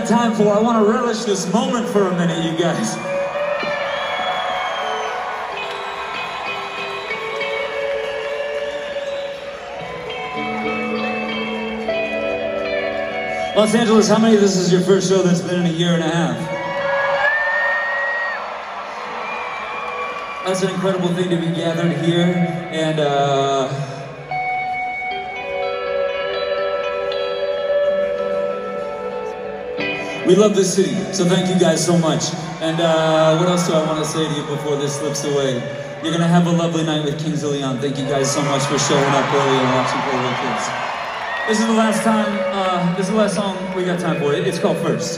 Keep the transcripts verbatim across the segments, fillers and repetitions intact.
got time for. I want to relish this moment for a minute, you guys. Los Angeles, how many of this is your first show that's been in a year and a half? That's an incredible thing to be gathered here, and uh, we love this city, so thank you guys so much. And uh, what else do I want to say to you before this slips away? You're gonna have a lovely night with Kings of Leon. Thank you guys so much for showing up early and watching Play With Kids. This is the last time, uh, this is the last song we got time for. It's called First.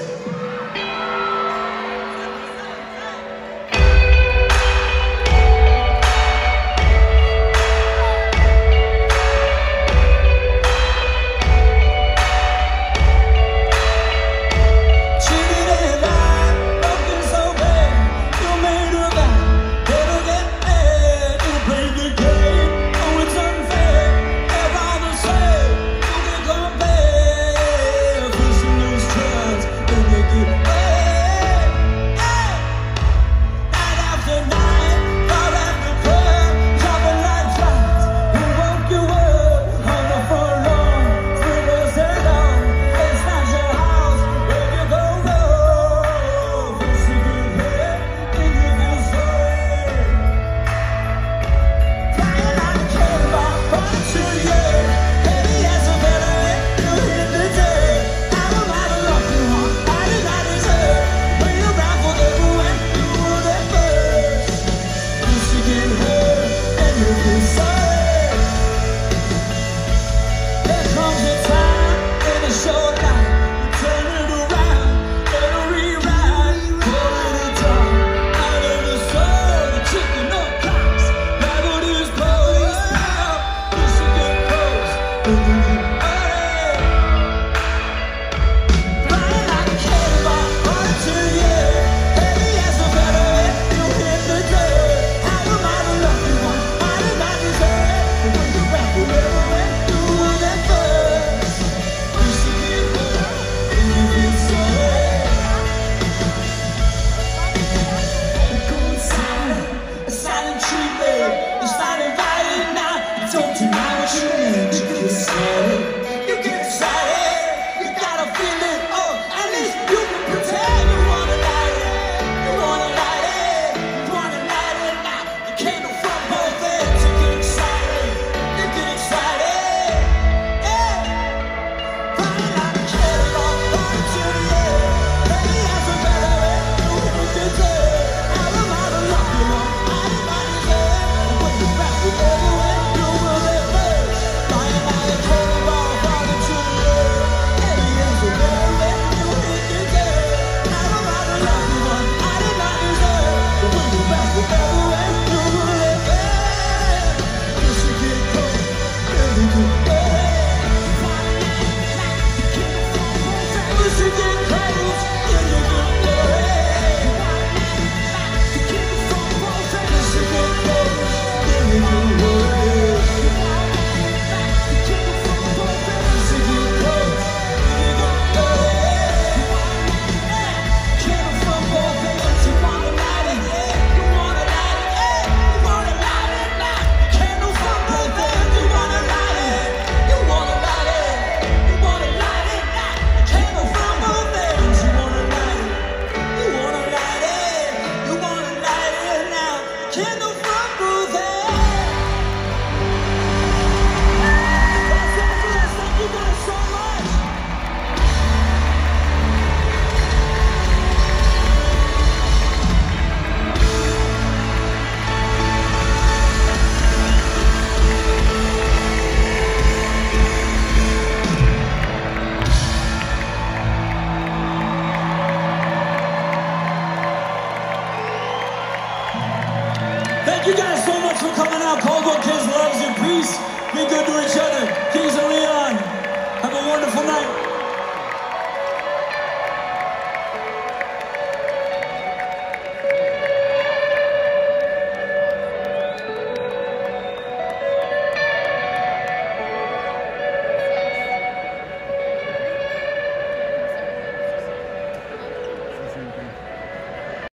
Thank you guys so much for coming out. Caldwell Kids loves you. Peace.